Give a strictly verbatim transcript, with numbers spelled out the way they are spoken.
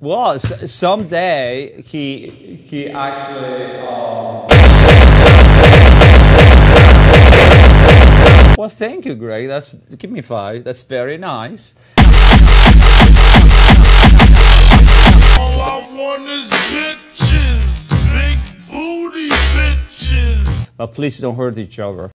Well, s someday he he actually. Um... Well, thank you, Greg. That's give me five. That's very nice. All I want is bitches, big booty bitches. But please don't hurt each other.